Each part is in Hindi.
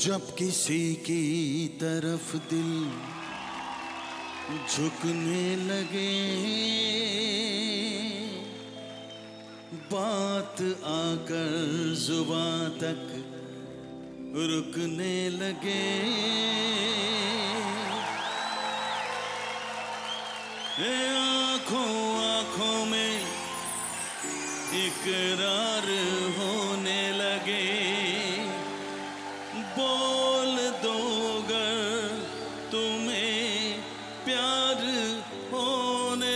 जब किसी की तरफ दिल झुकने लगे, बात आकर जुबां तक रुकने लगे, आंखों आंखों में इकरार होने लगे, बोल दो अगर तुम्हें प्यार होने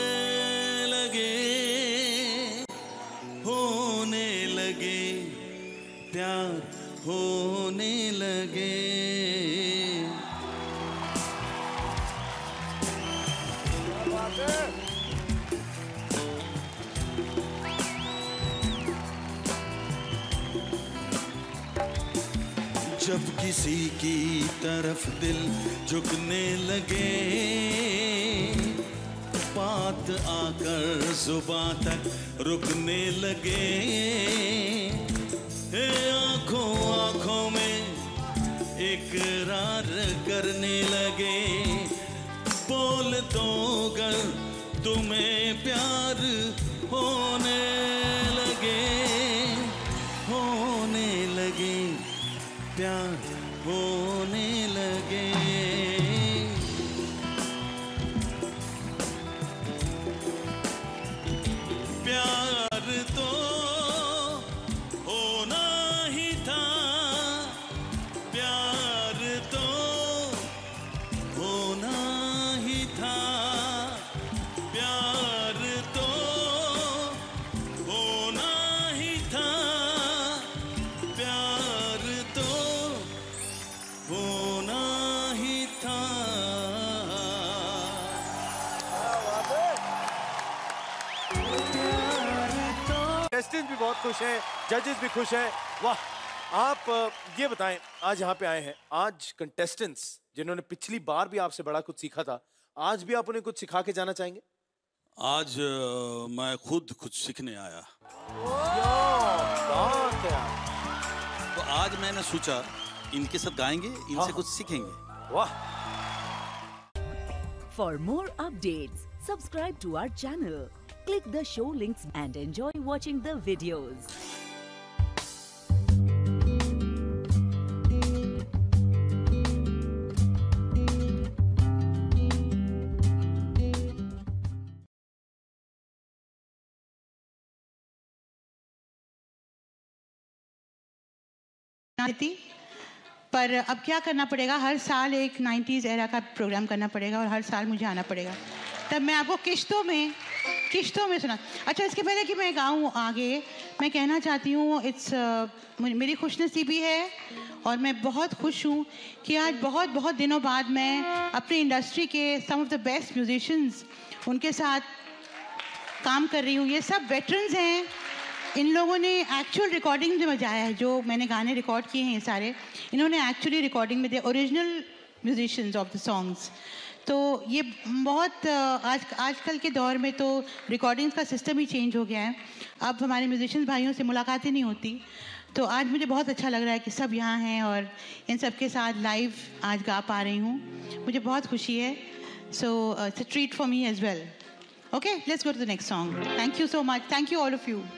लगे, प्यार होने लगे। जब किसी की तरफ दिल झुकने लगे, बात आकर जुबां तक रुकने लगे, आंखों आंखों में इकरार करने लगे, बोल दो अगर तुम्हें प्यार होने लगे, प्यार होने लगे। प्यार तो होना ही था, प्यार तो होना ही था, प्यार तो होना ही था, प्यार तो होना ही था। कंटेस्टेंट भी बहुत खुश हैं, जजेस भी खुश हैं। वाह, आप ये बताएं, आज यहाँ पे आए हैं, आज कंटेस्टेंट्स जिन्होंने पिछली बार भी आपसे बड़ा कुछ सीखा था, आज भी आप उन्हें कुछ सिखा के जाना चाहेंगे? आज मैं खुद कुछ सीखने आया। बात है। तो आज मैंने सोचा इनके साथ गाएंगे, इनसे कुछ सीखेंगे। वाह। For more updates, subscribe to our channel, click the show links and enjoy watching the videos. पर अब क्या करना पड़ेगा, हर साल एक 90s एरा का प्रोग्राम करना पड़ेगा और हर साल मुझे आना पड़ेगा। तब मैं आपको किश्तों में सुना। अच्छा, इसके पहले कि मैं गाऊँ आगे, मैं कहना चाहती हूँ मेरी खुशनसीबी है और मैं बहुत खुश हूँ कि आज बहुत बहुत दिनों बाद मैं अपनी इंडस्ट्री के some of the best musicians उनके साथ काम कर रही हूँ। ये सब वेटरन्स हैं, इन लोगों ने एक्चुअल रिकॉर्डिंग में बजाया है, जो मैंने गाने रिकॉर्ड किए हैं ये सारे, इन्होंने एक्चुअली रिकॉर्डिंग में, they original musicians of the songs. तो ये बहुत आजकल के दौर में तो रिकॉर्डिंग्स का सिस्टम ही चेंज हो गया है, अब हमारे म्यूजिशियंस भाइयों से मुलाकातें नहीं होती। तो आज मुझे बहुत अच्छा लग रहा है कि सब यहाँ हैं और इन सब के साथ लाइव आज गा पा रही हूँ, मुझे बहुत खुशी है। So it's a treat for me as well. Okay, let's go to the next song. Thank you so much, thank you all of you.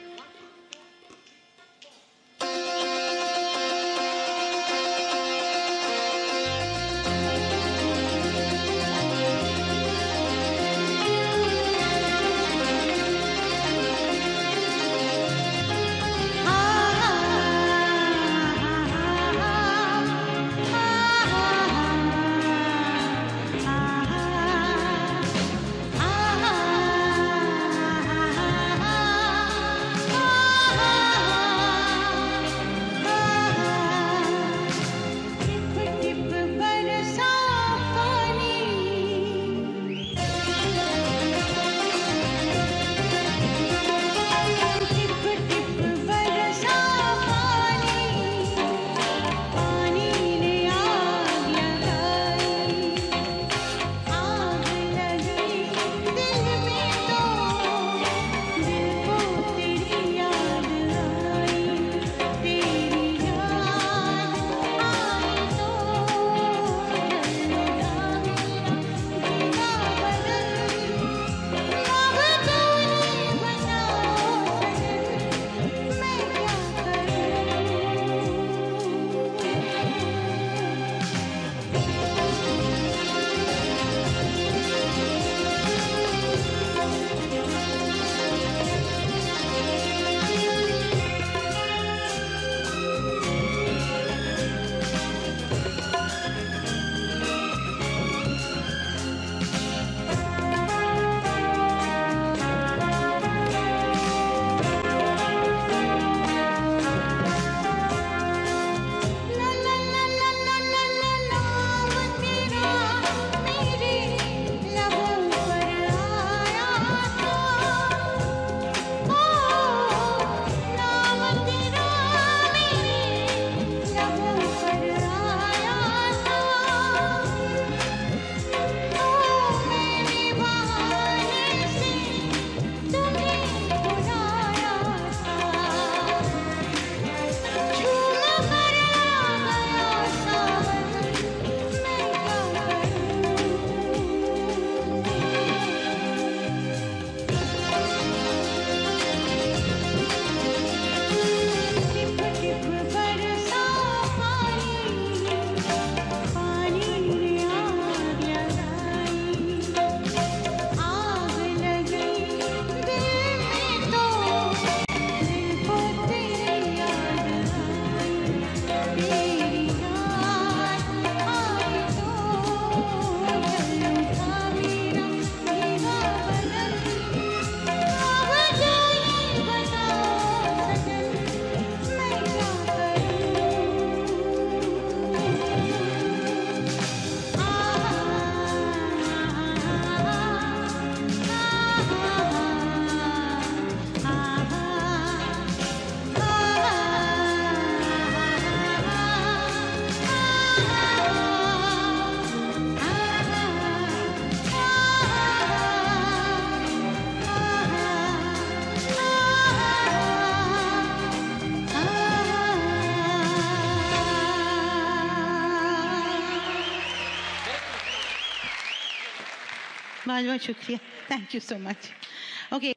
बहुत बहुत शुक्रिया, thank you so much. Okay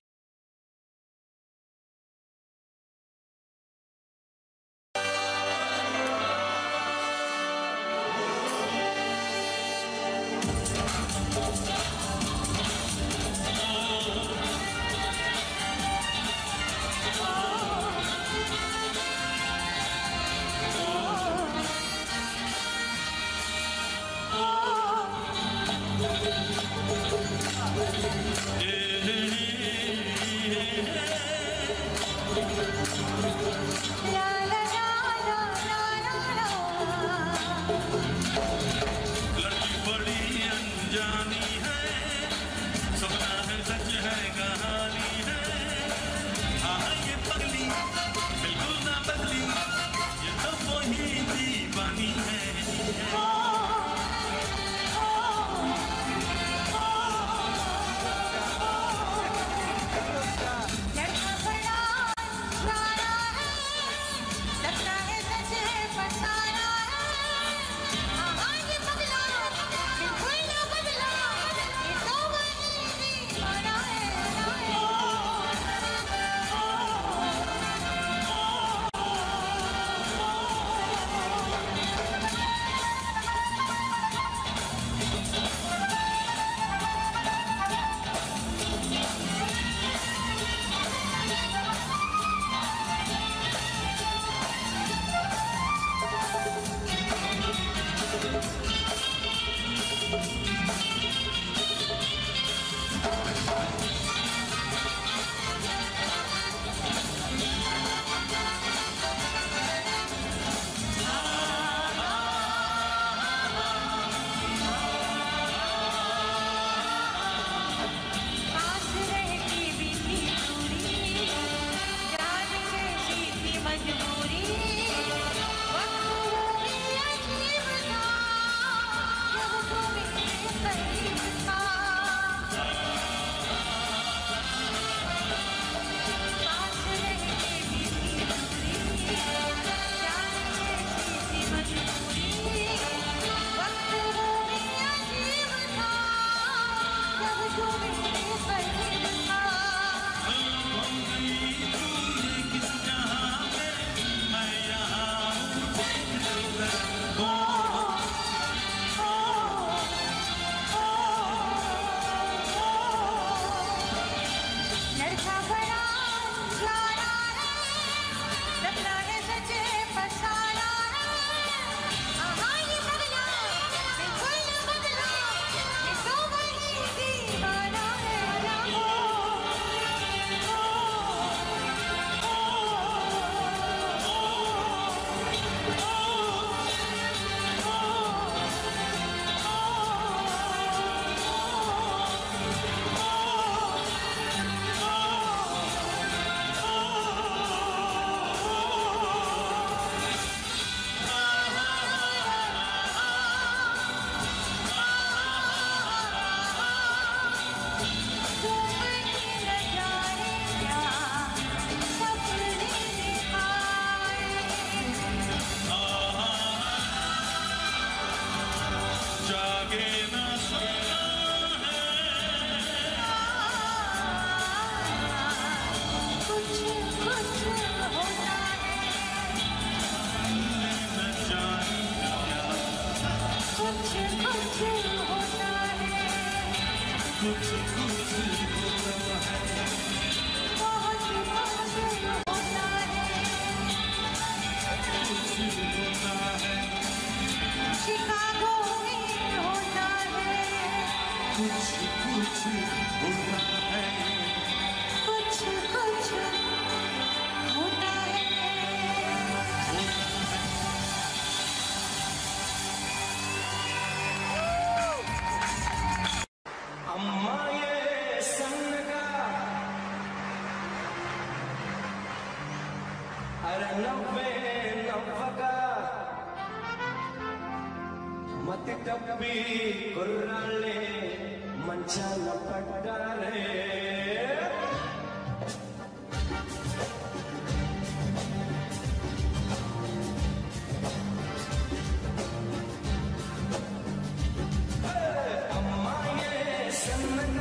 అమ్మాయే సన్నగా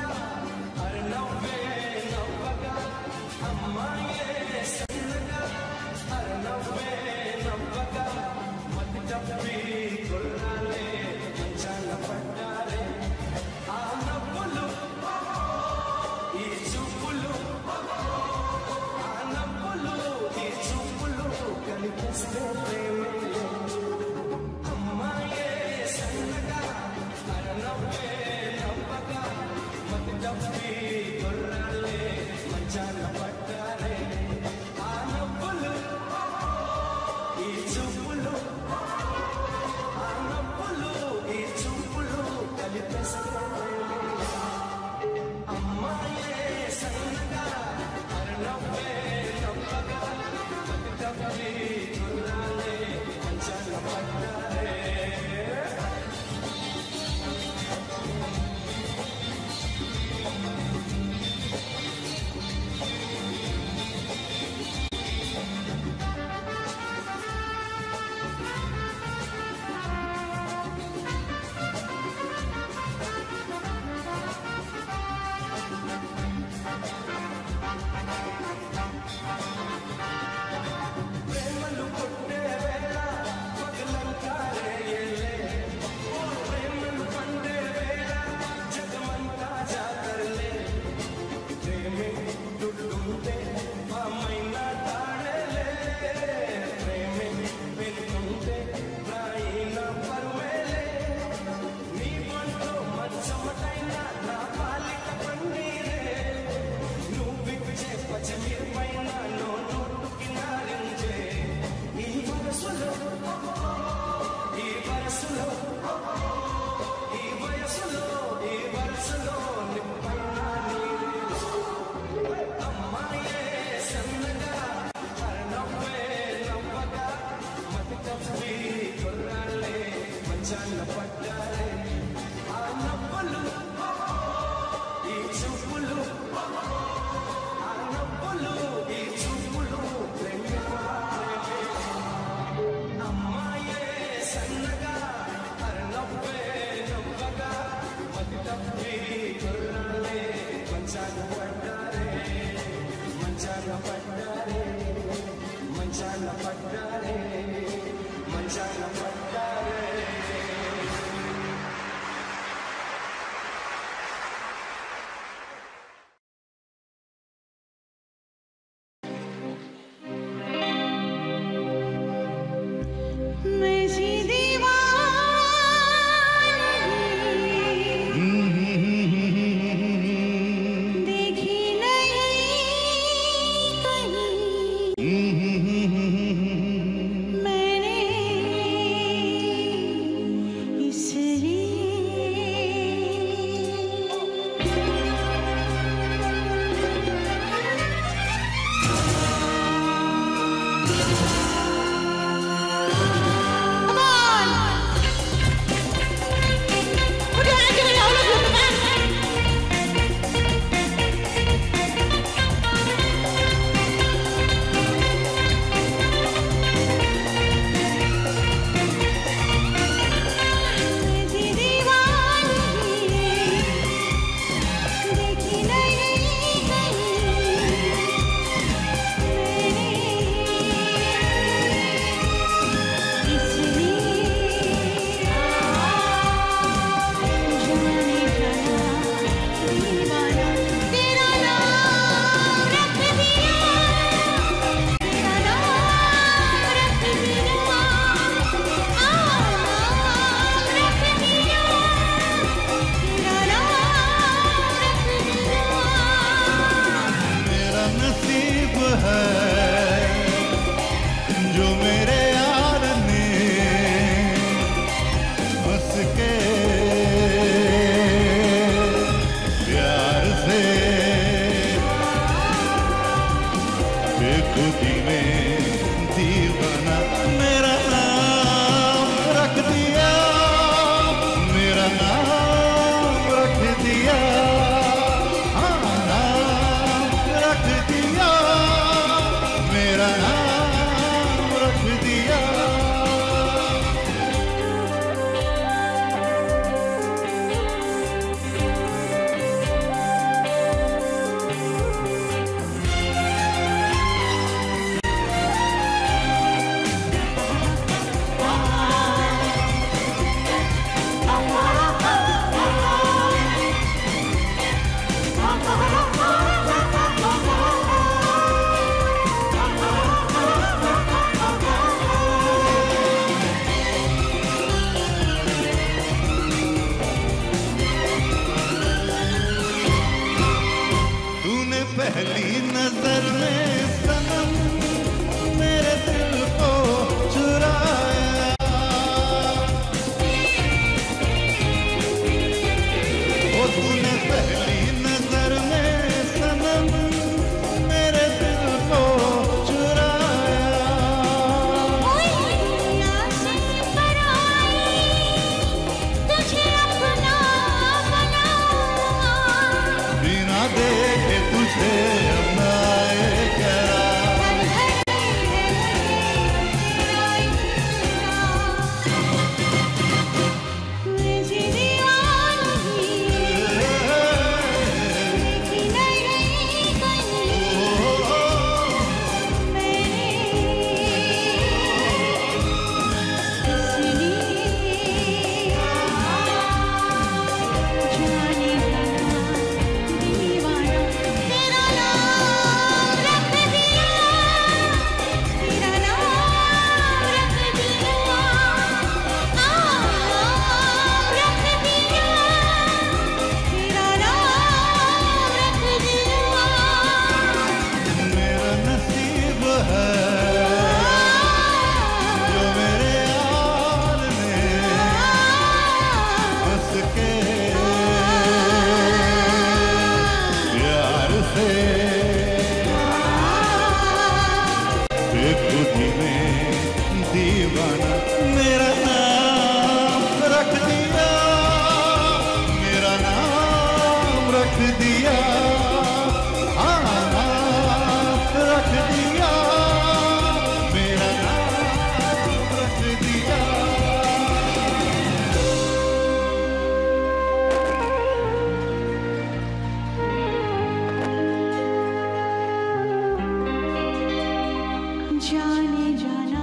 जाने जाना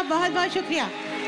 बहुत बहुत शुक्रिया।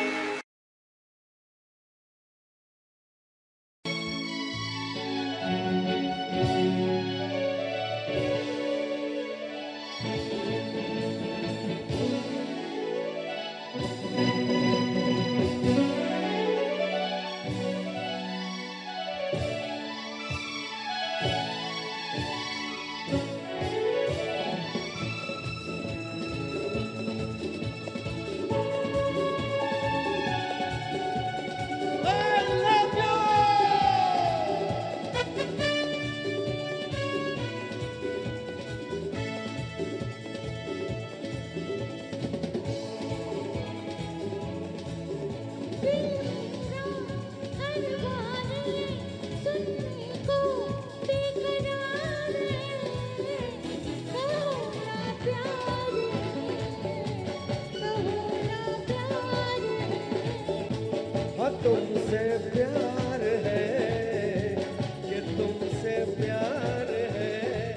तुमसे प्यार है कि तुमसे प्यार है,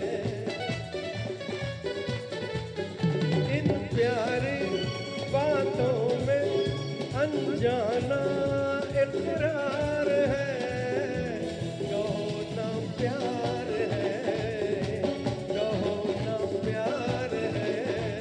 इन प्यारी बातों में अनजाना इकरार है, कहो ना प्यार है, कहो ना प्यार है।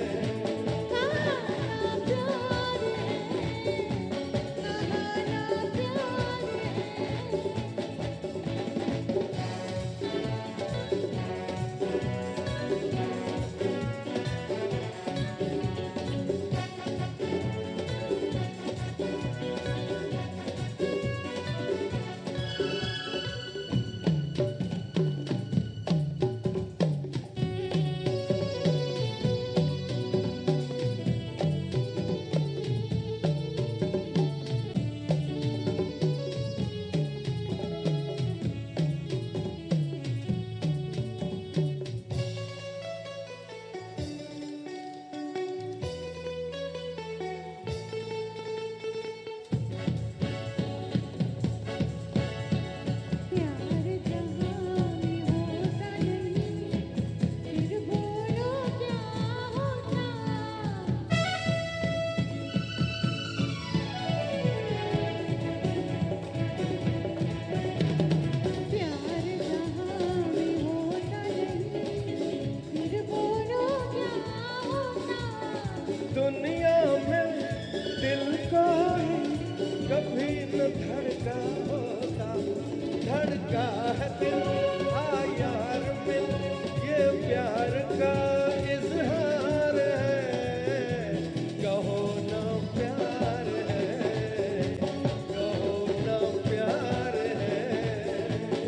दुनिया में दिल कोई कभी न धड़का होता, धड़का है दिल आ यार में, ये प्यार का इजहार है, कहो ना प्यार है, कहो ना प्यार है।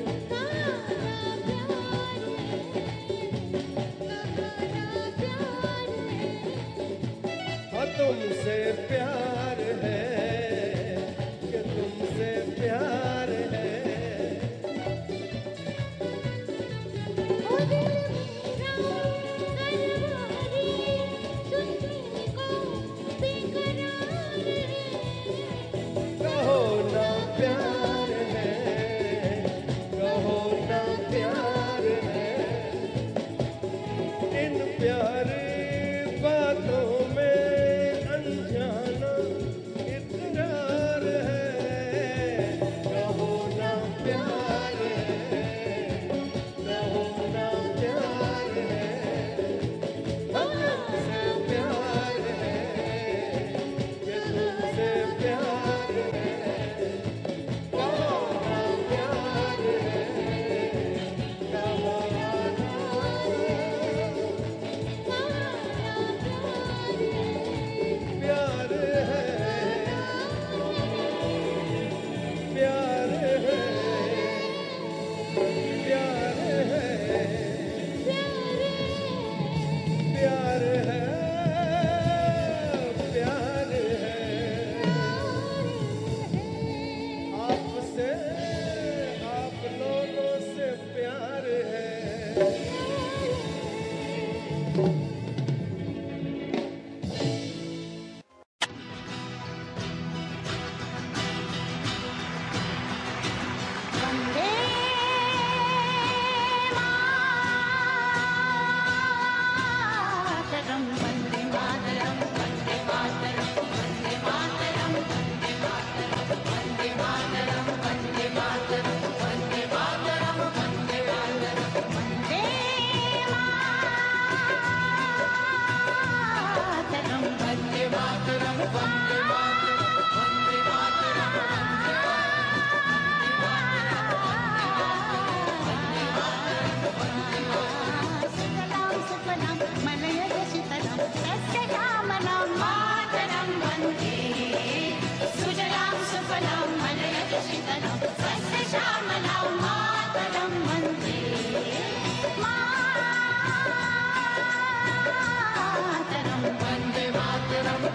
तुमसे प्यार है कि तुमसे प्यार है। ओ दिल मेरा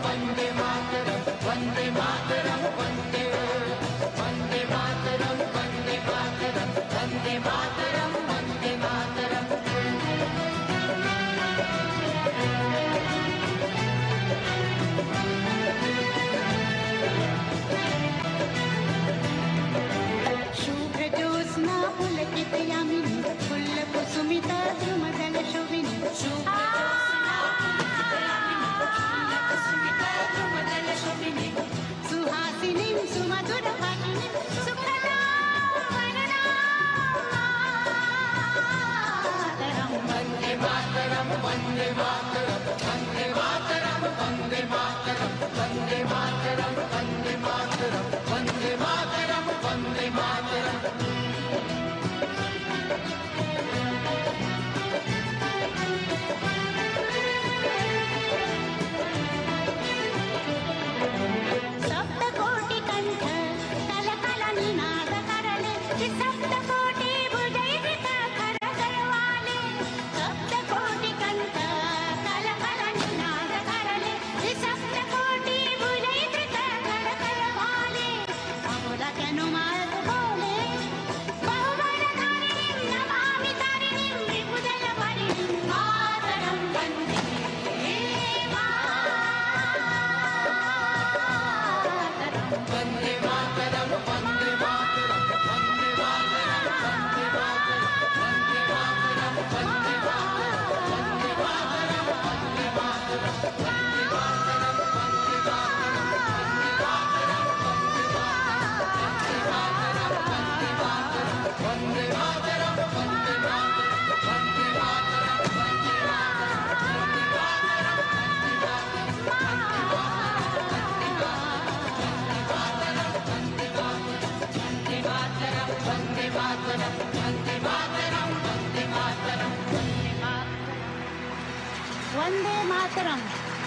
वंदे मातरम,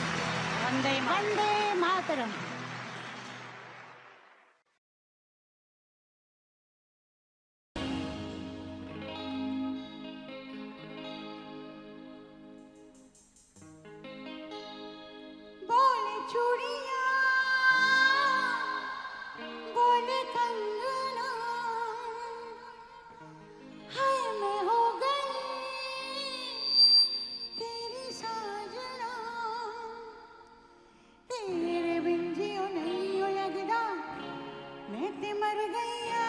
वंदे मातरम। बोले चूड़िया, बोले कंगना, हाय मैं हो गई तेरी साजना, तेरे बिन जियो नहीं हो लगदा, मैं ते मर गईया।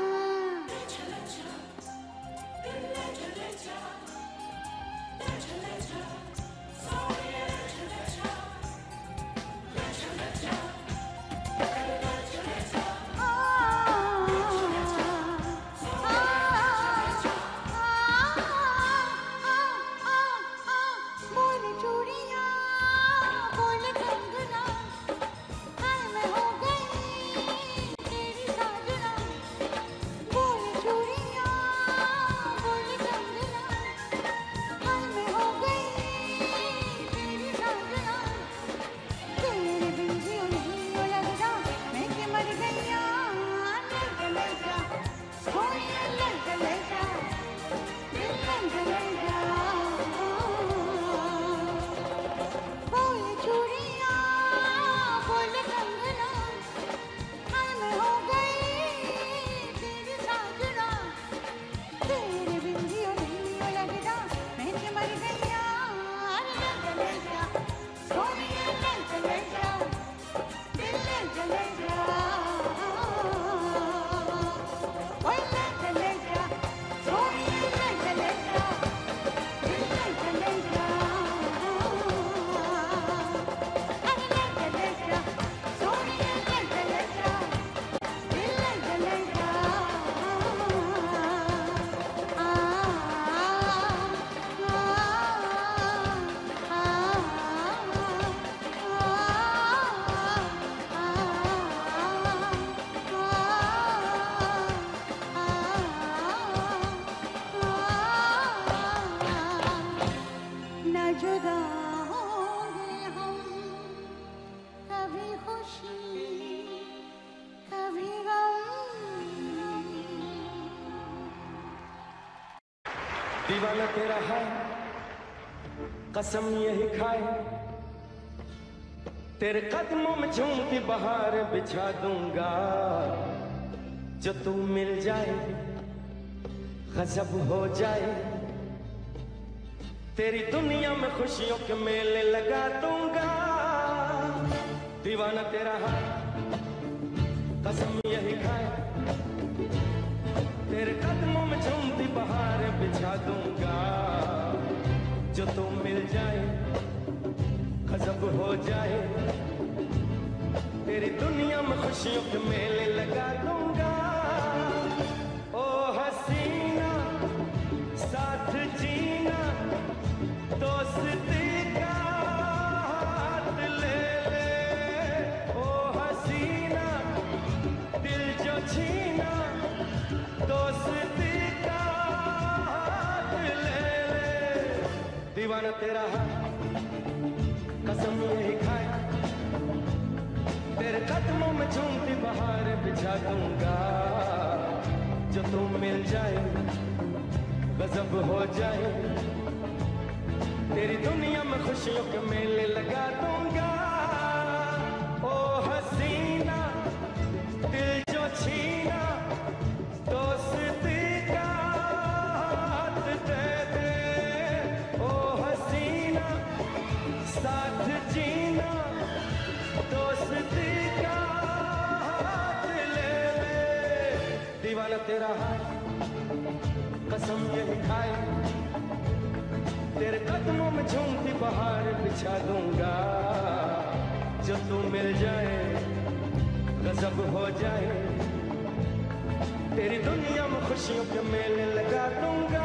बोले चूड़िया, बोले कंगना, हाय मैं हो गई तेरी साजना। बोले चूड़िया, बोले कंगना, हाय मैं हो गई तेरी साजना, तेरे बिन जियो नहीं हो लगदा, मैं के मर गईया। ले जा सोनिया, ले जा दिल ले जा। बोले चूड़िया, बोले कंगना, हाय मैं हो गई तेरी साजना, तेरे बिन जियो नहीं हो लगदा, मैं के मर गईया। ले जा सोनिया, ले जा दिल ले जा। ओए ले जा सोनिया, ले जा दिल ले जा। न जुदा होंगे हम, कभी खुशी कभी गम। दीवाना तेरा है कसम यही खाए, तेरे कदमों में झूमती बहार बिछा दूंगा, जो तू मिल जाए गजब हो जाए, तेरी दुनिया में खुशियों के मेले लगा दूंगा। दीवाना तेरा है कसम यही खाए, तेरे कदमों में झूमती बहार बिछा दूंगा, जो तू मिल जाए गजब हो जाए, तेरी दुनिया में खुशियों के मेले लगा दूंगा। ओ हसीना साथ जीना, दोस्ती का हाथ ले ले। ओ हसीना दिल जो छीना, दोस्ती का हाथ ले ले। दीवाना तेरा है कसम यही खाए, तेरे कदमों में झूमती बहार बिछा दूंगा, जो तू मिल जाए गजब हो जाए, तेरी दुनिया में खुशियों के मेले लगा दूंगा। ओ हसीना दिल जो छीना, दोस्ती का हाथ दे दे। ओ हसीना साथ जीना, दोस्ती का हाथ ले ले। दीवाना तेरा है कसम यही खाए, तेरे कदमों में झूमती बहार बिछा दूंगा, जो तू मिल जाए गजब हो जाए, तेरी दुनिया में खुशियों के मेले लगा दूंगा।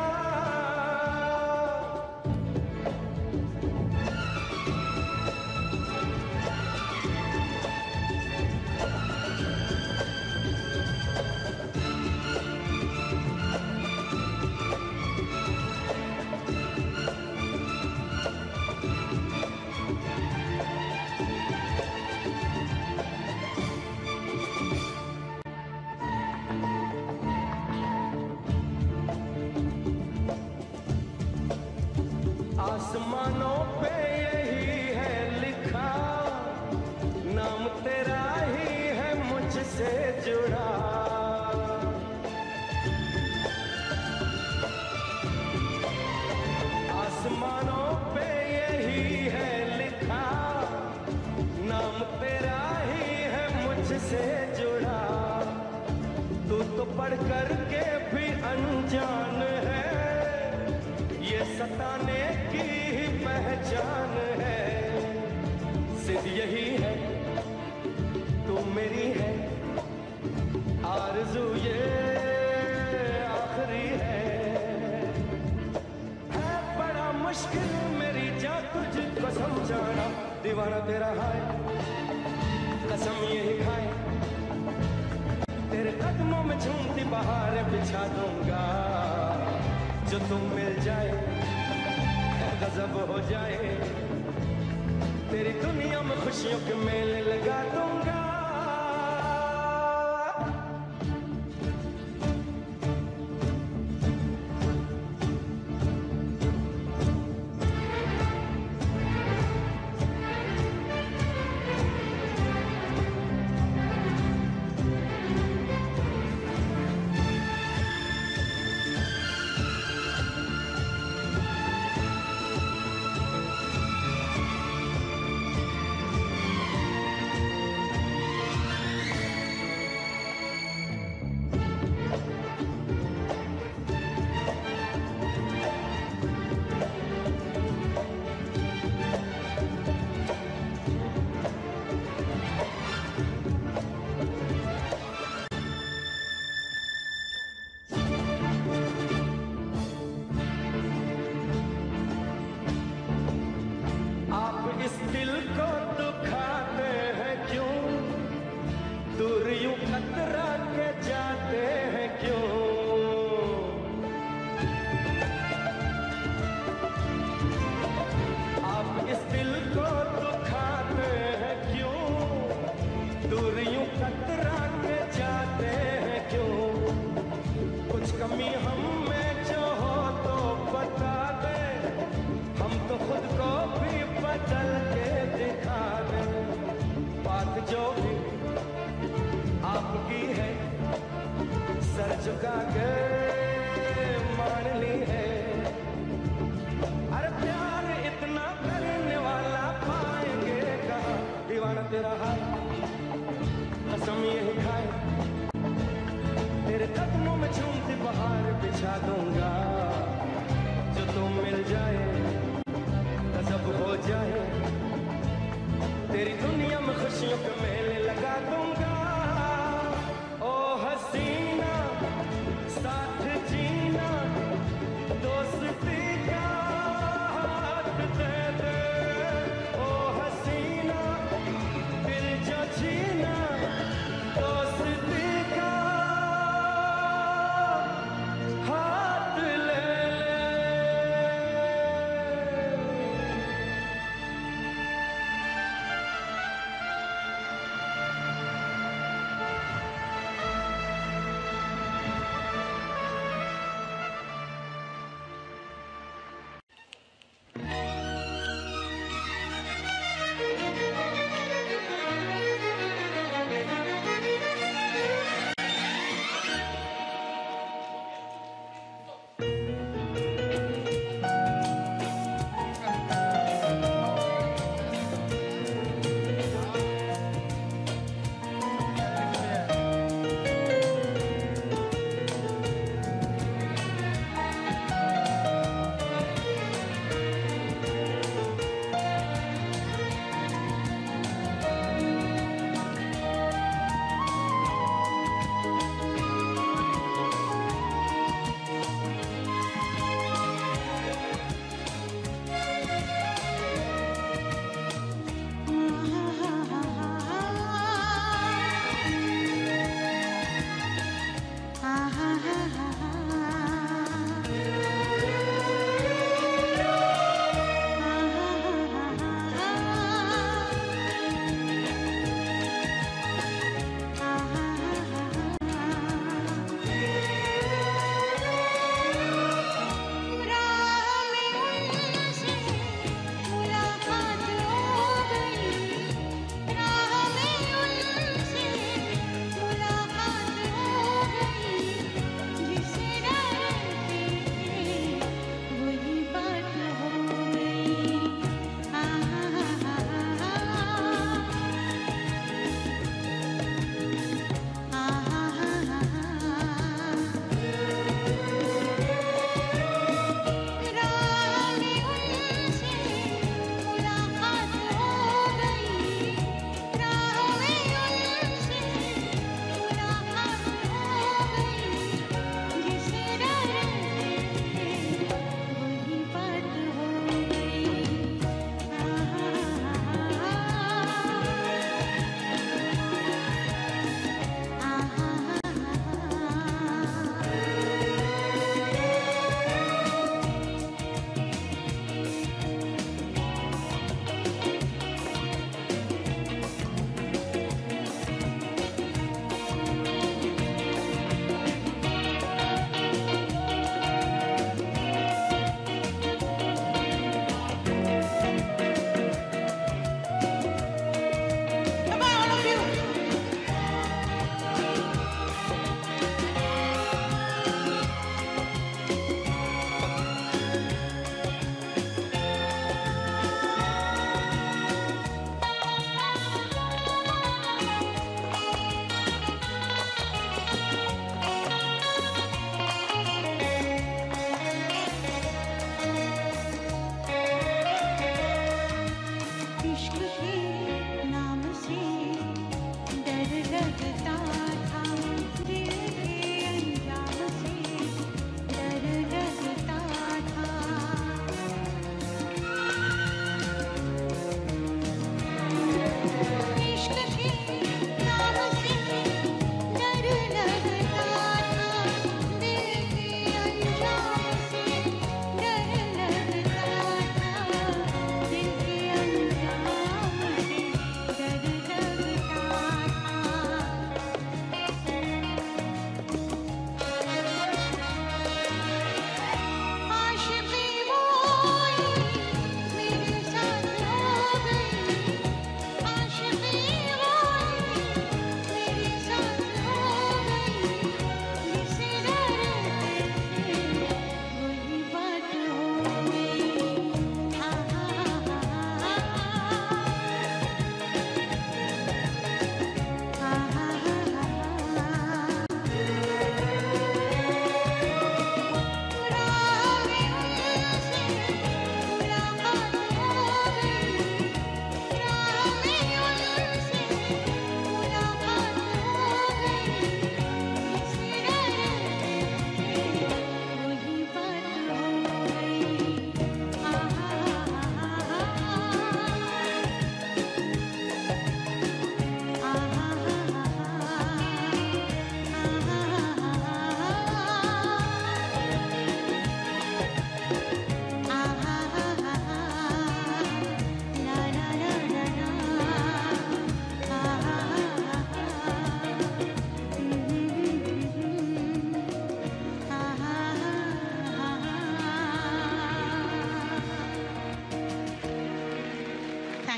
आसमानों पे यही है लिखा, नाम तेरा ही है मुझसे जुड़ा। आसमानों पे यही है लिखा, नाम तेरा ही है मुझसे जुड़ा। तू तो पढ़ कर के भी अनजान है, ये सताने की ही पहचान है। सिर्फ यही है तू मेरी है, आरज़ू ये आखिरी है बड़ा मुश्किल मेरी जान तुझको समझाना। दीवाना तेरा है कसम यही खाए, तेरे कदमों में झूमती बहार बिछा दूंगा, जो तुम मिल जाए गजब हो जाए, तेरी दुनिया में खुशियों के मेले लगा दूंगा। लगा के मान ली है। अरे प्यार इतना करने वाला पाएंगे कहाँ, दीवाना तेरा हाल कसम यही खाए, तेरे कदमों में झूमती बहार बिछा दूंगा, जो तुम मिल जाए तो सब हो जाए, तेरी दुनिया में खुशियों के मेले लगा दूंगा। ओ हसीना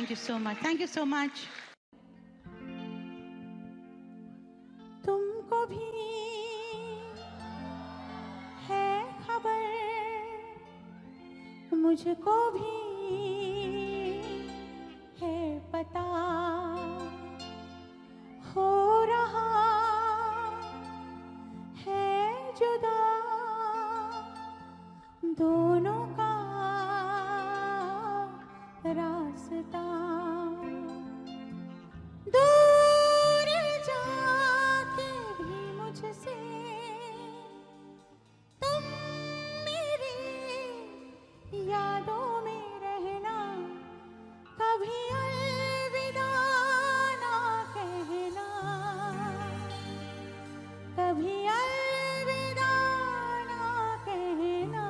thank you so much, thank you so much. तुमको भी है खबर, मुझको भी है पता, हो रहा है जुदा दोनों का रास्ता। दूर जाके भी मुझसे तुम मेरी यादों में रहना, कभी अलविदा ना कहना, कभी अलविदा ना कहना,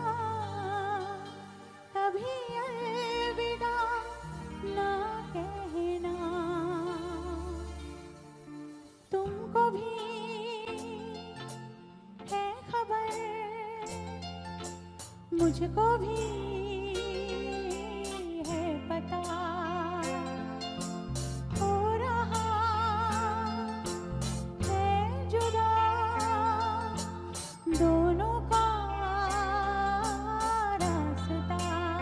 कभी अलविदा ना कहना। तुमको भी है खबर, मुझको भी है पता, हो रहा है जुदा दोनों का रास्ता।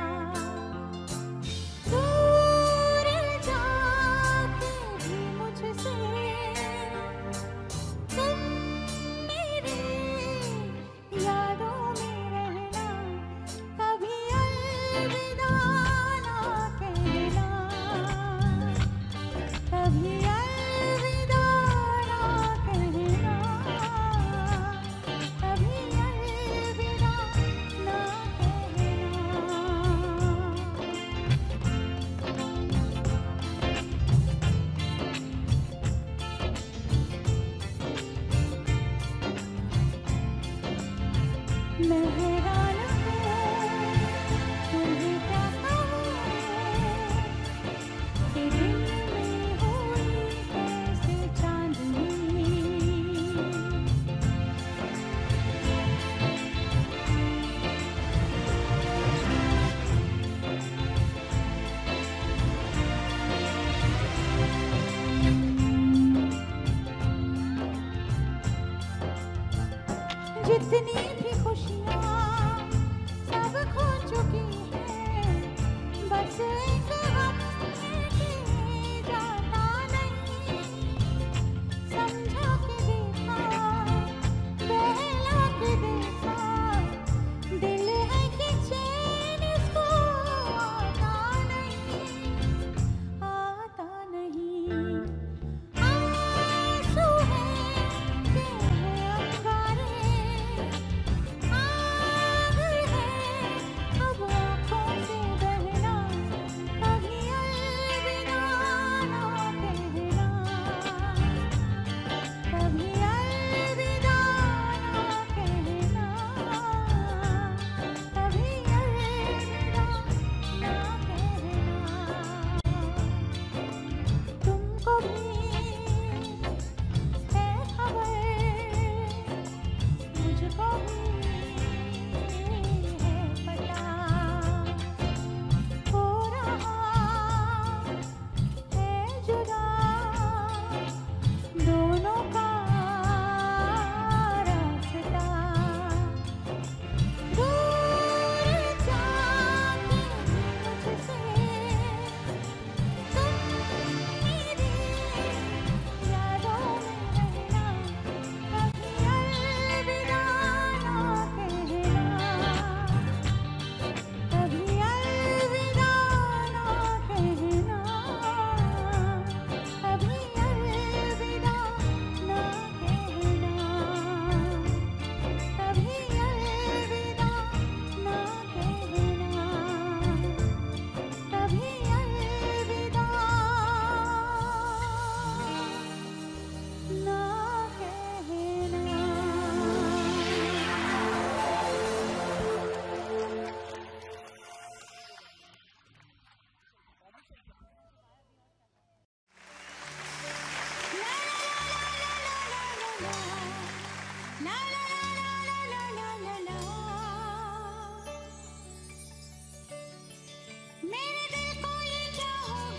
दूर जाके भी मुझसे तुम मेरी यादों में रहना, कभी अलविदा ना कहना, कभी अलविदा ना कहना, कभी अलविदा ना कहना। मैं हैरान हूँ, तुम्हें क्या कहूँ, कि दिन में हुई कैसे चांदनी। जितनी भी खुशियाँ सब खो चुकी हैं, बस एक हम है कि जाता नहीं। समझा के देखा, बहला के देखा, दिल है कि चैन इसको आता नहीं, आता नहीं। आंसू है कि है अंगारे, आग है अब आँखों से बहना, कभी अलविदा ना कहना, कभी अलविदा ना कहना, कभी अलविदा ना कहना। तुमको भी है खबर, मुझको भी है पता, हो रहा है जुदा दोनों का रास्ता। दूर जाके मुझसे तुम मेरी यादों में रहना, कभी अलविदा ना कहना, कभी अलविदा ना कहना, कभी अलविदा ना कहना, कभी अलविदा ना कहना, कभी अलविदा ना कहना। La la la la la la la la। मेरे दिल को ये क्या हो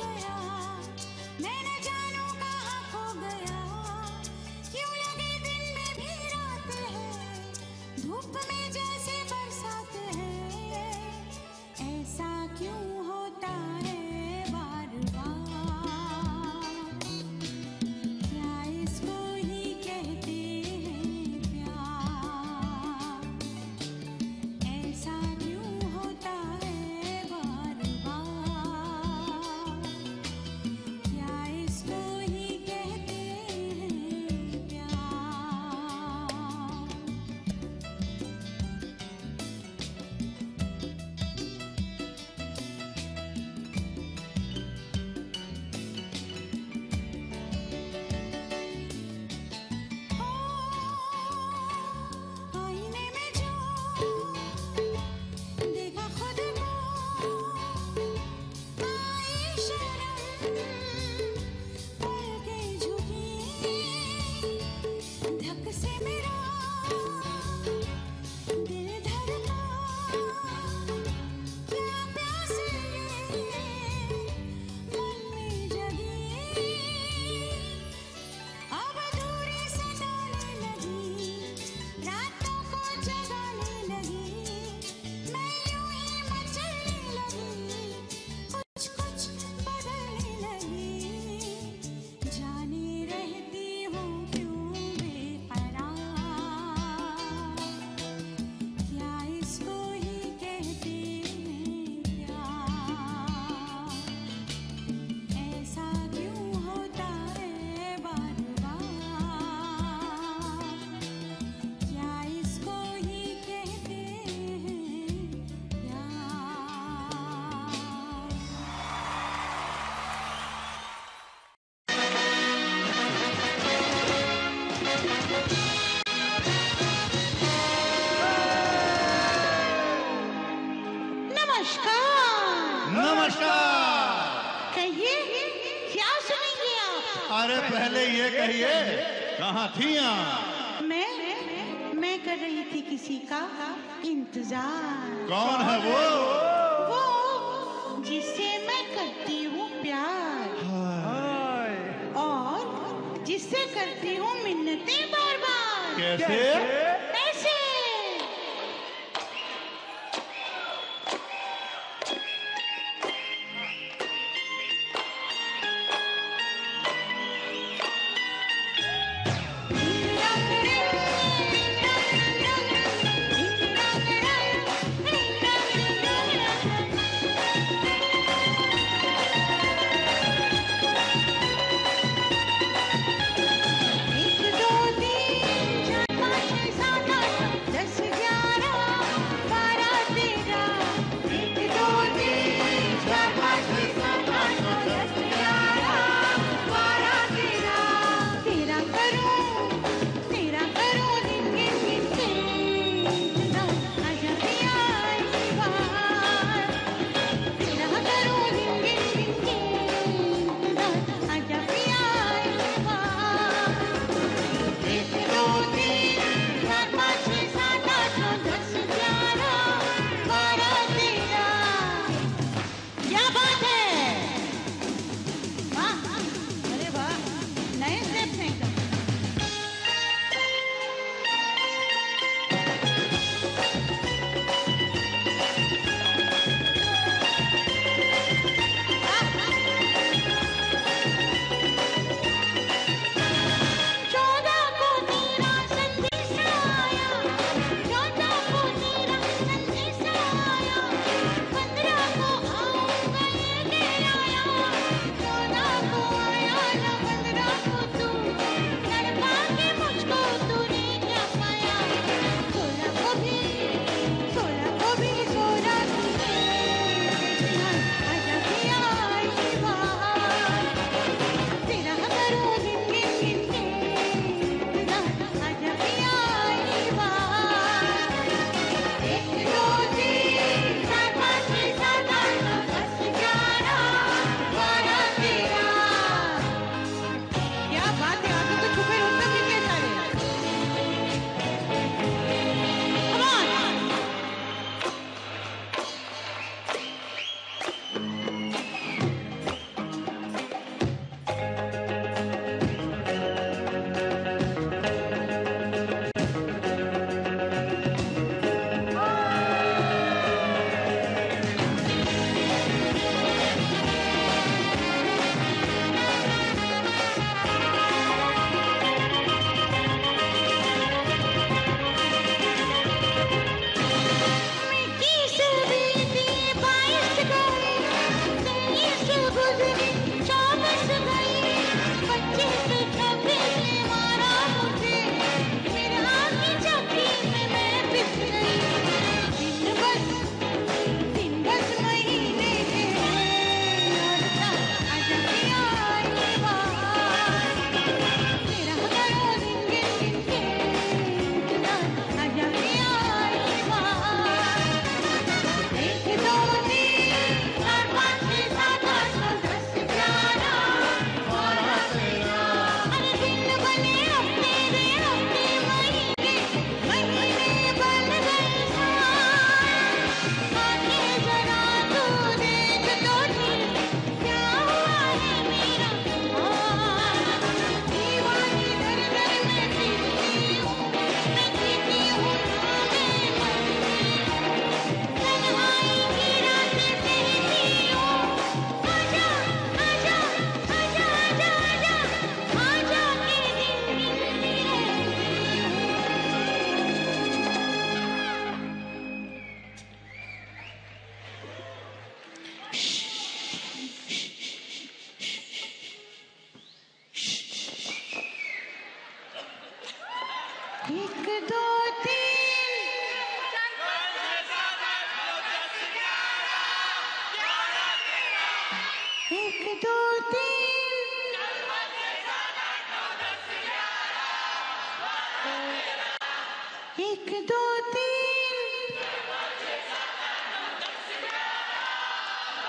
कहिए, कहाँ थी आप? मैं कर रही थी किसी का इंतजार। कौन है वो? वो जिससे मैं करती हूँ प्यार और जिससे करती हूँ मिन्नतें बार बार। कैसे? ऐसे।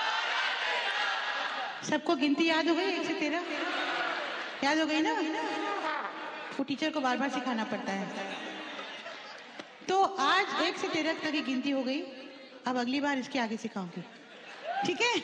सबको गिनती याद हो गई 1 से 13? याद हो गई ना? वो टीचर को बार बार सिखाना पड़ता है। तो आज 1 से 13 तक की गिनती हो गई, अब अगली बार इसके आगे सिखाऊंगी, ठीक है?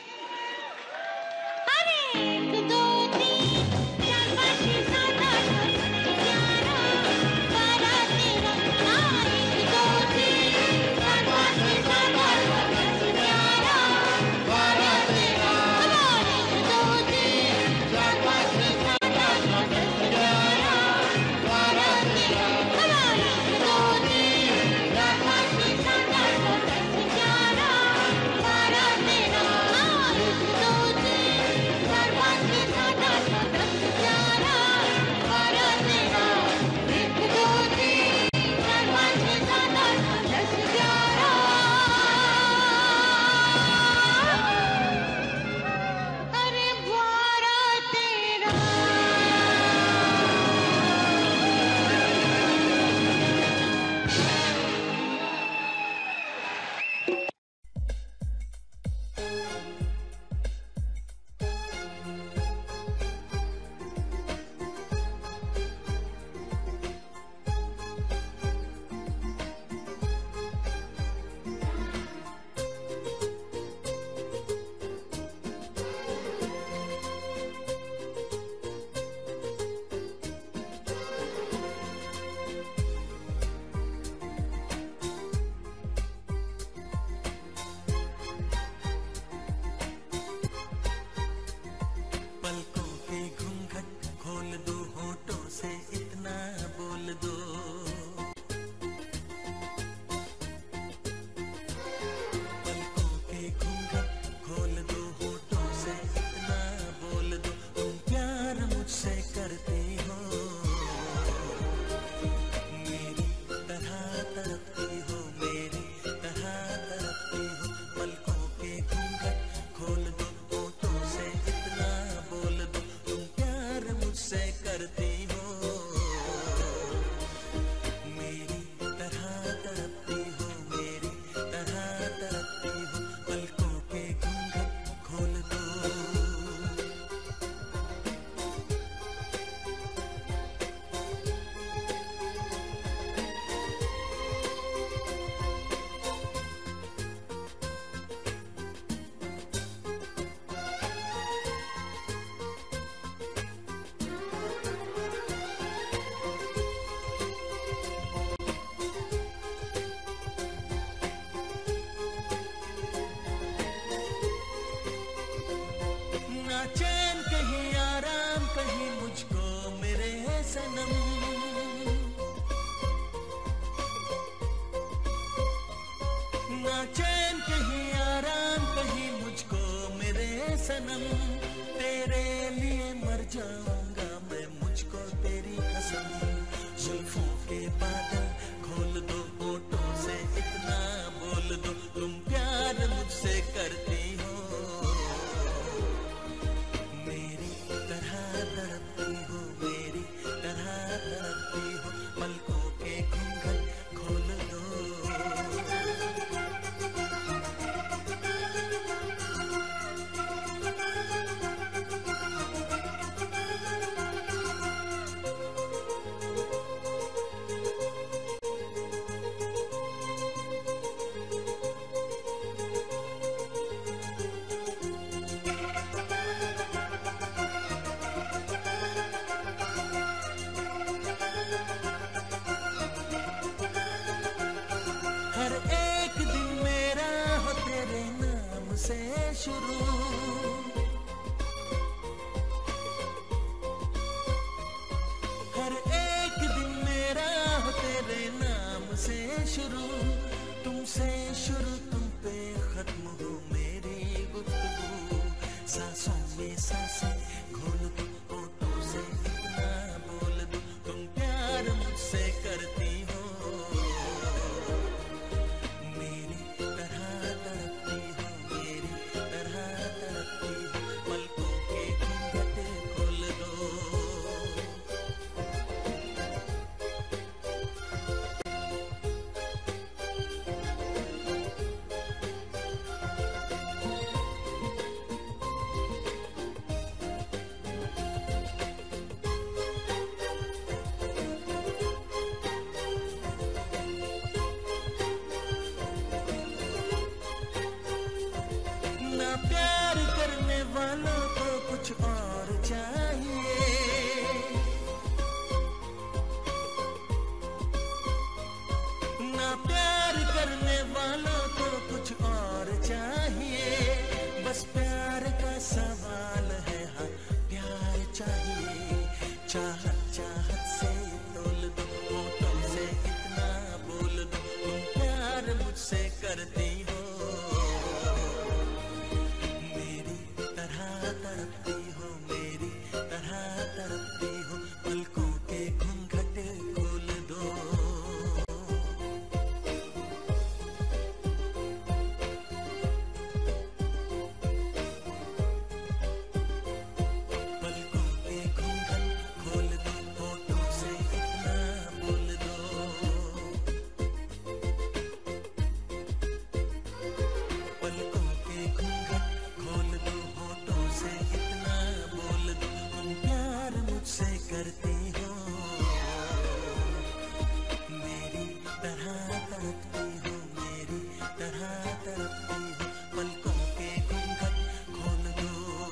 अरे 1 2 3 4 5 6 7 8 9 10 11 12 13 1 2 3 4 5 6 7 8 9 10 11 12 13 1 2 3 4 5 6 7 8 9 10 11 12 13 1 2 3 4 5 6 7 8 9 10 11 12 13 1 2 3 4 5 6 7 8 9 10 11 12 13 1 2 3 4 5 6 7 8 9 10 11 अरे 12 13 पलकों के घूंघट खोल दो, होठों से इतना बोल दो। पलकों के घूंघट खोल दो, होठों से इतना बोल दो। तुम प्यार मुझसे करते हो, मेरी तरह तड़पती हो, मेरी तरह तड़पती हो। पलकों के घूंघट खोल दो, होठों से इतना बोल दो। तुम प्यार मुझसे करती हो, मेरी तरह तड़पती हो, मेरी तरह तड़पती हो। पलकों के घूंघट खोल दो। ना चैन कहीं आराम कहीं मुझको मेरे सनम। ना चैन कहीं आराम कहीं मुझको मेरे सनम। तेरे लिए मर जाऊंगा मैं, मुझको तेरी कसम। जुल्फों के बादल खोल दो, होठों से इतना बोल दो। तुम प्यार मुझसे करती हो, मेरी तरह तड़पती हो, मेरी तरह तड़पती हो। पलकों के घूंघट खोल दो। हर एक दिन मेरा हो तेरे नाम से शुरू। हर एक दिन मेरा हो तेरे नाम से शुरू। तुमसे शुरू तुम पे खत्म हो मेरी गुफ्तगू। सांसों में सांसें घोल दो, होठों से इतना बोल दो। तुम प्यार मुझसे करती हो, मेरी तरह तड़पती हो, मेरी तरह तड़पती हो। पलकों के घूंघट खोल दो। प्यार करने वालों को कुछ और चाहिए, बस प्यार का सवाल है, हाँ प्यार चाहिए। चाहत चाहत से तोल दो, होठों से इतना बोल दो, तुम प्यार मुझसे करती हो, मेरी तरह तड़पती हो, मेरी तरह तड़पती हो, पलकों के घूंघट खोल दो। पलकों के घूंघट खोल दो, होठों से इतना बोल दो। पलकों के घूंघट खोल दो, होठों से इतना बोल दो, तुम प्यार मुझसे करती हो, मेरी तरह तड़पती हो, मेरी तरह तड़पती हो, पलकों के घूंघट खोल दो।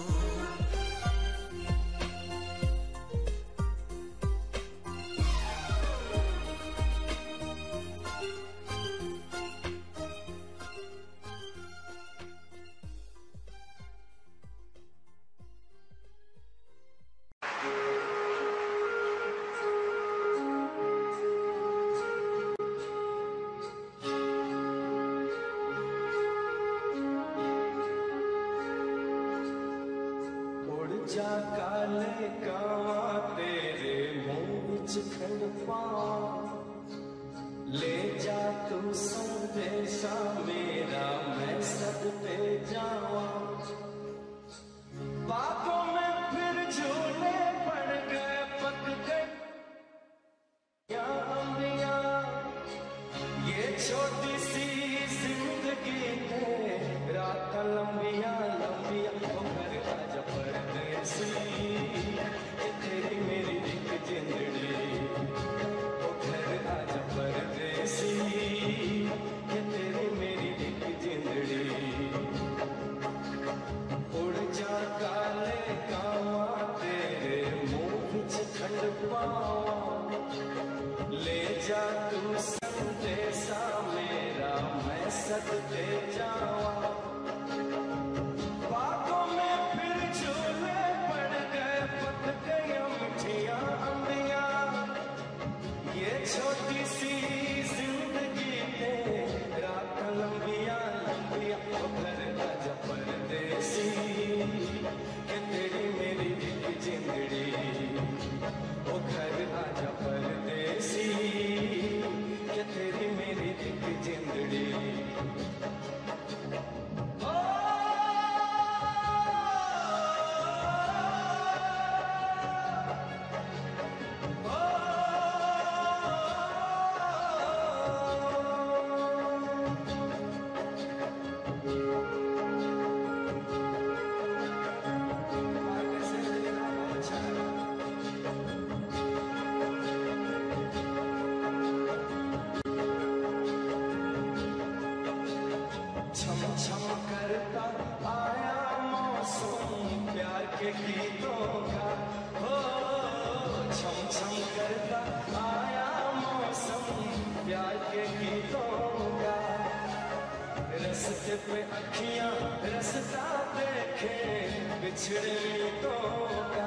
उड़ जा काले कावा तेरे मुंह विच खंड पावा, ले जा तू संदेशा मेरा मैं सदते जावा। बातों में फिर झूले पड़ गए, पक गए या अंबिया, ये छोटी सी जिंदगी है रात लंबिया लंबिया। ओ घर आजा परदेसी, ये तेरी मेरी एक जिंदड़ी, ओ घर आजा परदेसी, ये तेरी मेरी एक जिंदड़ी। उड़ जा काले कावा तेरे मुंह विच खंड पावा, ले जा तू संदेशा मेरा मैं सदते जावा। बातों में फिर झूले पड़ गए, पक गई मिठियां अंबिया, ये छोटी सी जिंदगी है रात लंबिया लंबिया। ओ घर आजा परदेसी, ये तेरी मेरी एक जिंदड़ी, ओ घर आजा परदेसी, ये तेरी मेरी एक जिंदड़ी। छम छम करता आया मौसम प्यार के गीतों का, हो छम छम करता आया मौसम प्यार के गीतों का। रस्ते पे अखियां रस्ता देखे बिछड़े मीतों का,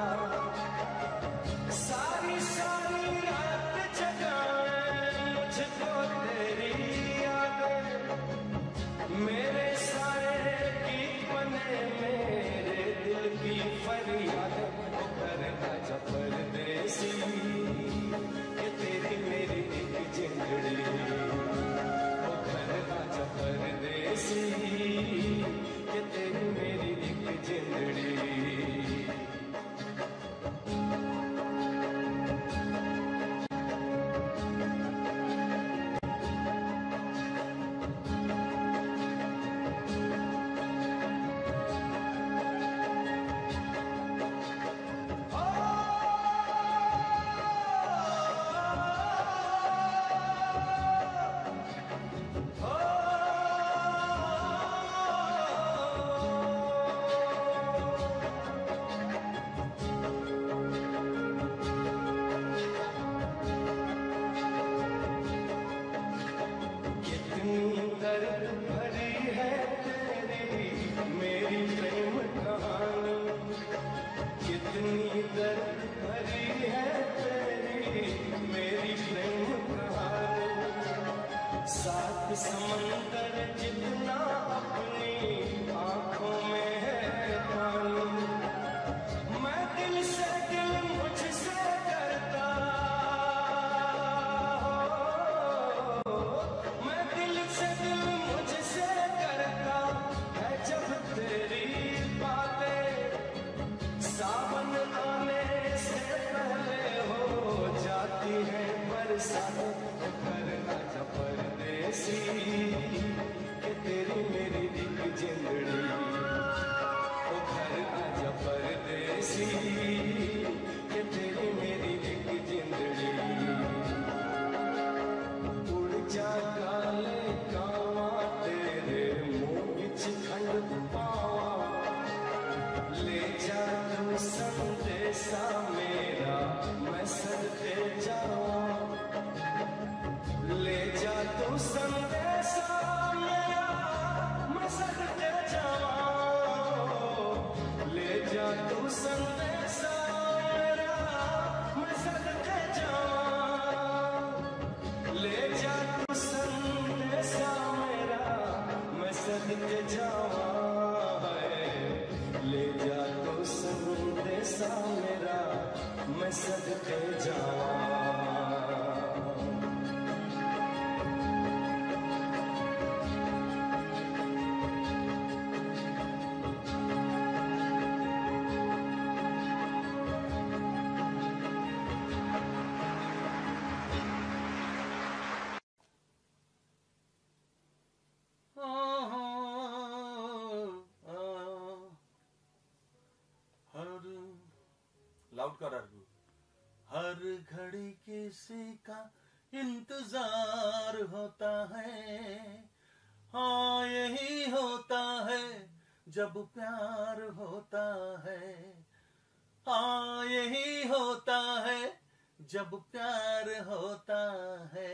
सारी सारी रात जगाए मुझको तेरी यादें, मेरे सारे गीत बने मेरे दिल की फरियाद। ओ घर आजा परदेसी, ये तेरी मेरी एक जिंदड़ी, ओ घर आजा परदेसी, ये तेरी मेरी एक जिंदड़ी। दर्द भरी है तेरी मेरी प्रेम कहानी, कितनी दर्द भरी है तेरी मेरी प्रेम कहानी। सात समंदर जितना अपनी आंखों में है पानी, मैं दिल से दिल मुझसे करता, मैं दिल से दिल मुझसे करता है जब तेरी बातें, सावन आने से पहले हो जाती है बरसात। करना जब परदेसी कि तेरी मेरी एक जिंदड़ी, ओ घर आजा परदेसी कि तेरी मेरी एक जिंदड़ी। उड़ जा काले कावा तेरे मुंह विच खंड पावा, ले जा तू संदेशा मेरा मैं सदके जावा, ले जा तू संदेशा मेरा मैं सदके जावा, ले जा तू संदेशा मेरा मैं सदके जावा, ले जा तू संदेशा मेरा मैं सदके जावा, ले जा तू संदेशा मेरा मैं सदके जावा। लाउड कर रहा हर घड़ी किसी का इंतजार होता है, हाँ यही होता है जब प्यार होता है, हाँ यही होता है जब प्यार होता है।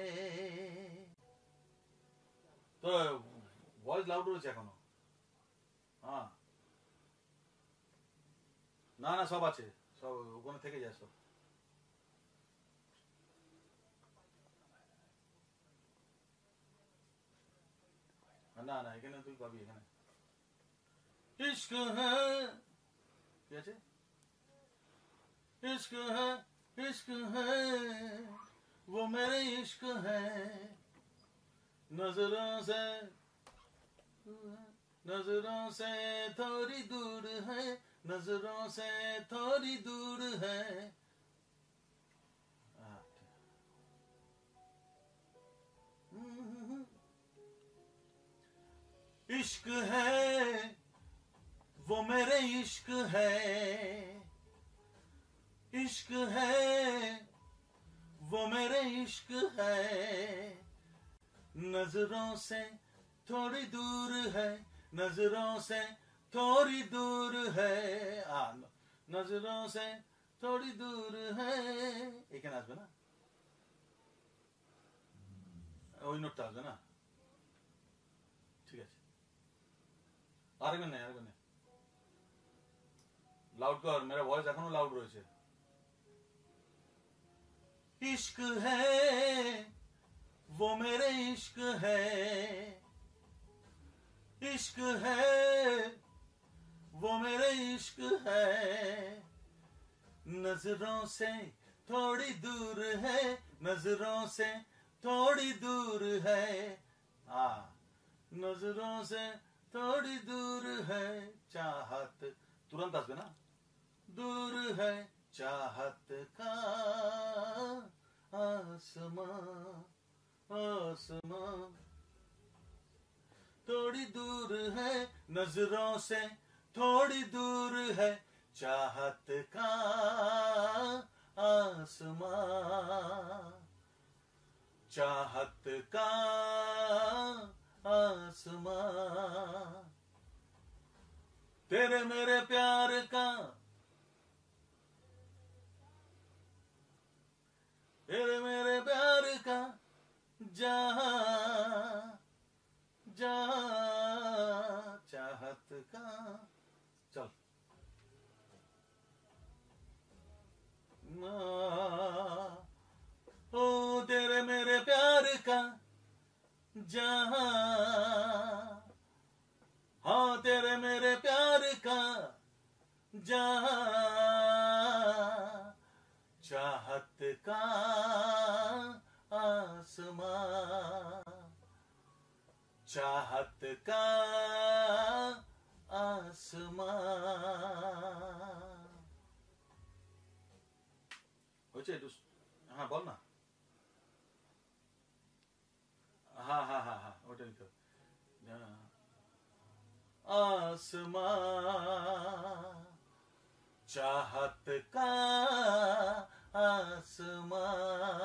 तो वॉइस लाउड রয়েছে এখনো? হ্যাঁ না না সব আছে, সব ওখানে থেকে যায় সব। না না এখানে তুই পাবি, এখানে इश्क है কি আছে, इश्क है वो मेरे इश्क है, नजरों से थोड़ी दूर है, नजरों से थोड़ी दूर है। इश्क है वो मेरे इश्क है, इश्क है वो मेरे इश्क है, नजरों से थोड़ी दूर है, नजरों से थोड़ी दूर है, नजरों से थोड़ी दूर है। এখানে আসবে না, ওই নোটটা আসবে না, ঠিক আছে। আরেকবার নেই, আরেকবার নেই, লাউড কর, मेरा ভয়েস এখনো লাউড রয়েছে। इश्क है वो मेरे इश्क है, इश्क है वो मेरे इश्क है, नजरों से थोड़ी दूर है, नजरों से थोड़ी दूर है, नजरों से थोड़ी दूर है, चाहत तुरंत আসবে না, दूर है चाहत का आसमां, आसमां थोड़ी दूर है, नजरों से थोड़ी दूर है, चाहत का आसमां, चाहत का आसमां, तेरे मेरे प्यार का, तेरे मेरे प्यार का जहां जहां, हाँ तेरे मेरे प्यार का जहां, चाहत का आसमां, चाहत का आसमां। हाँ बोल ना। हाँ हाँ हाँ हाँ वो तो आसमां, चाहत का आसमां।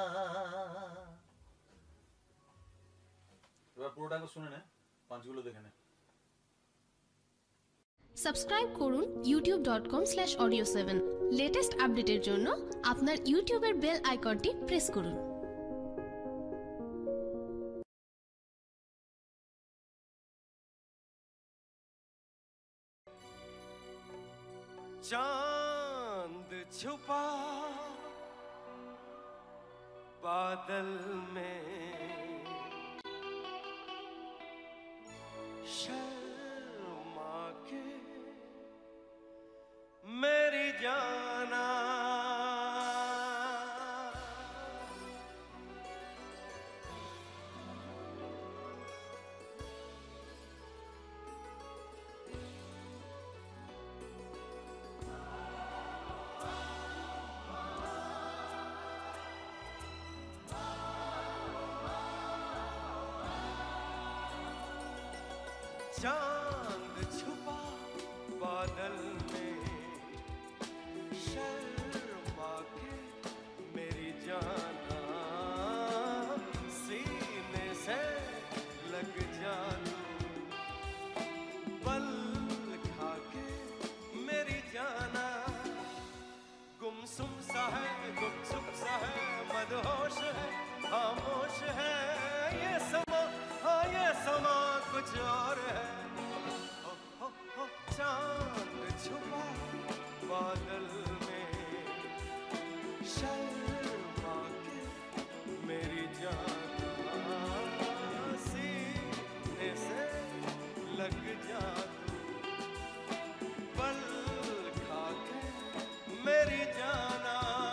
পুরোটা শুনে নে, 5 গুলো দেখে নে। সাবস্ক্রাইব করুন youtube.com/audio7 লেটেস্ট আপডেটের জন্য আপনার ইউটিউবের বেল আইকনটি প্রেস করুন। चांद छुपा बादल में, शर्मा के मेरी जाना, चांद छुपा बादल में, शर्मा के मेरी जाना, सीने से लग जा तू, पल खा के मेरी जाना, गुमसुम सा है गुमसुम सा है, मदहोश है खामोश है ये समा, हाँ ये समा कुछ और है। चांद छुपा बादल में, शर्मा के मेरी जाना, सीने से लग जा तू, पल खा के मेरी जाना।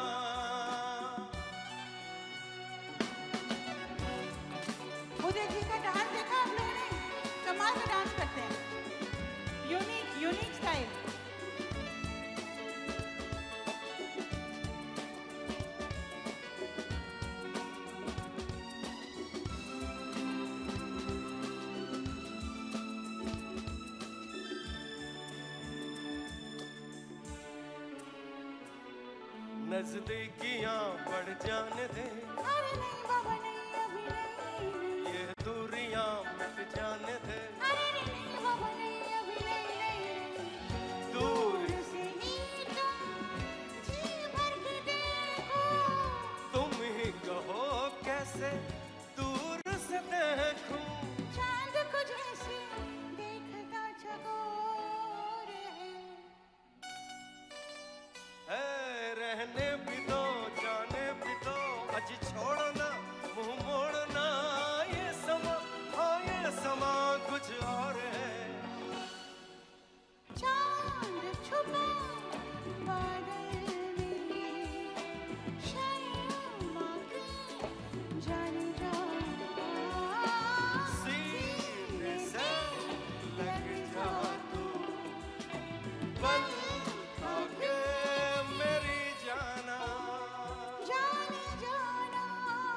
उदय जी का डांस देखा आप लोगों ने? कमाल का डांस करते हैं, यूनिक स्टाइल। नजदीकियां बढ़ जाने दे, अरे नहीं बाबा नहीं अभी नहीं, ये दूरियां मिट जाने दे, अरे नहीं बाबा नहीं अभी नहीं, दूर से ही तुम जी भर के देखो, तुम ही कहो कैसे दूर से देखूं, चांद को जैसे देखता चकोर है रहने भी दो जाने भी दो, अज छोड़ना मुंह मोड़ना, ये समा हाँ ये समा कुछ और है। चांद छुपा बादल में, शर्मा के जाने जाना, सीने से लग जा तू, पल खा के मेरी जाना, जाने जाना,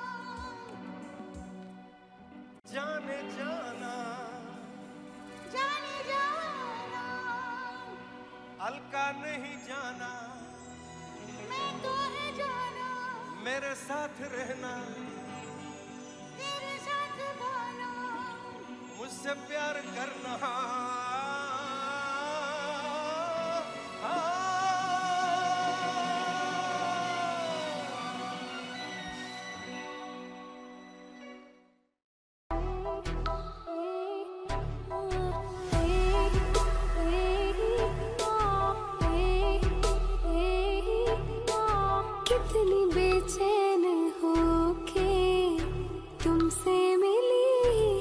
जाने जाना, जाने जाना, अलका नहीं जाना, मैं तो है जाना, मेरे साथ रहना, तेरे साथ गाना, मुझसे प्यार करना, कितनी बेचैन होके तुमसे मिली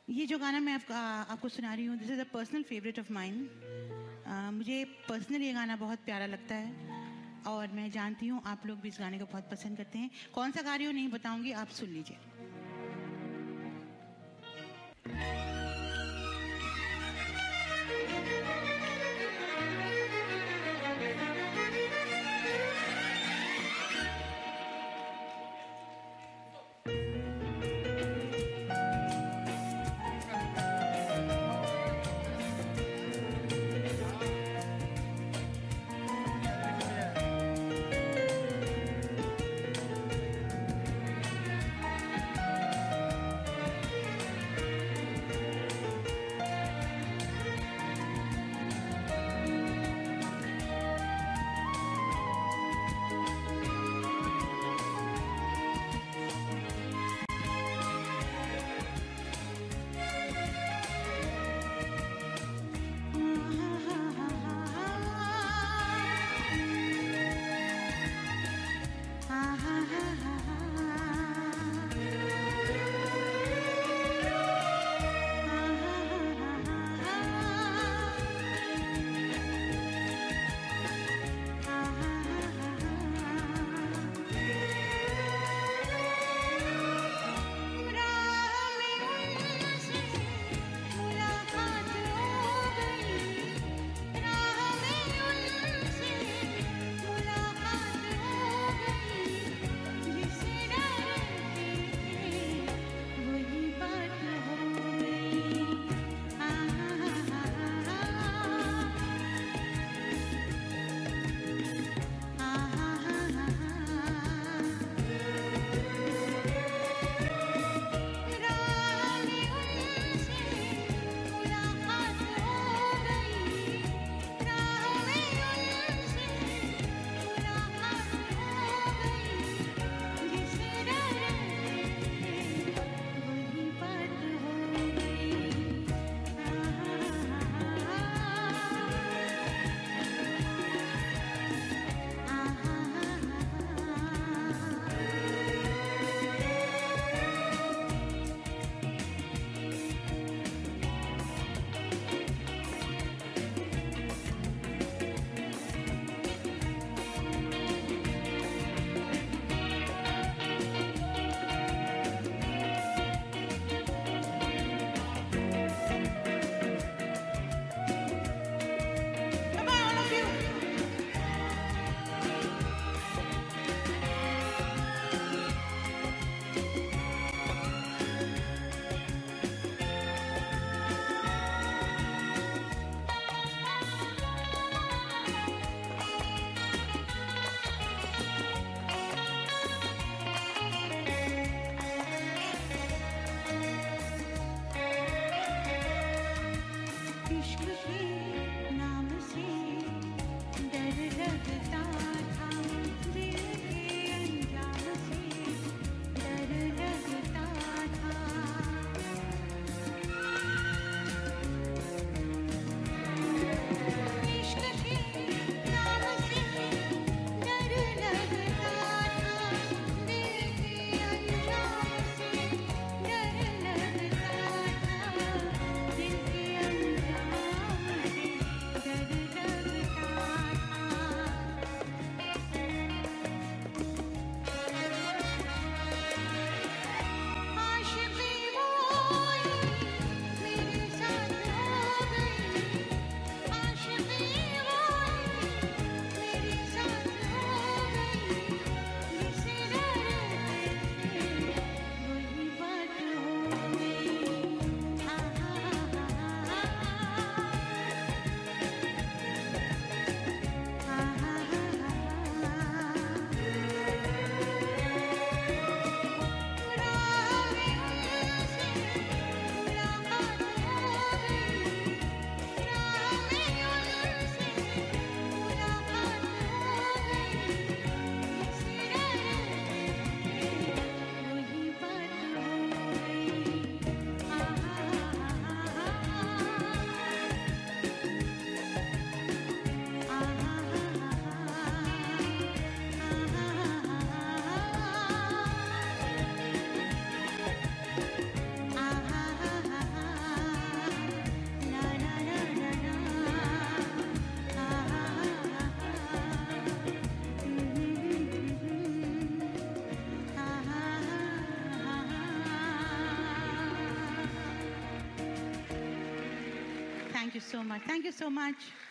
ये जो गाना मैं आपको सुना रही हूँ, this is a personal favourite of mine. मुझे पर्सनली ये गाना बहुत प्यारा लगता है और मैं जानती हूँ आप लोग भी इस गाने को बहुत पसंद करते हैं। कौन सा गा रही हूँ नहीं बताऊंगी, आप सुन लीजिए। you so much. Thank you so much.